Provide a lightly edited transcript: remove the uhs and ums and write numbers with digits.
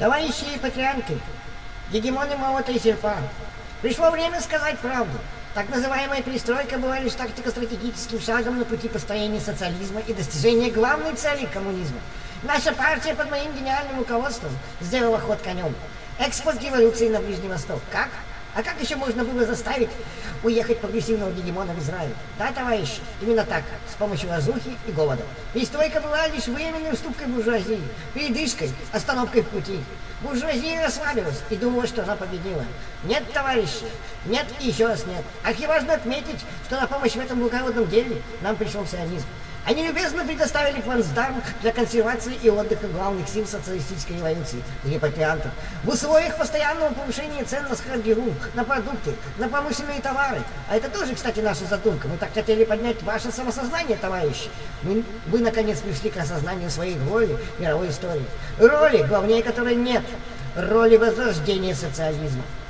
Товарищи патриархи, гегемоны молота и серпа, пришло время сказать правду. Так называемая перестройка была лишь тактико-стратегическим шагом на пути построения социализма и достижения главной цели коммунизма. Наша партия под моим гениальным руководством сделала ход конем. Экспорт революции на Ближний Восток. Как? А как еще можно было заставить уехать прогрессивного гегемона в Израиль? Да, товарищи, именно так, с помощью разрухи и голода. Перестройка была лишь временной уступкой буржуазии, передышкой, остановкой в пути. Буржуазия расслабилась и думала, что она победила. Нет, товарищи, нет и еще раз нет. Архиважно отметить, что на помощь в этом благородном деле нам пришел сионизм. Они любезно предоставили плацдарм для консервации и отдыха главных сил социалистической революции, репатриантов. В условиях постоянного повышения цен на скарбиру, на продукты, на промышленные товары. А это тоже, кстати, наша задумка. Мы так хотели поднять ваше самосознание, товарищи. Вы наконец пришли к осознанию своей роли в мировой истории. Роли, главнее которой нет. Роли возрождения социализма.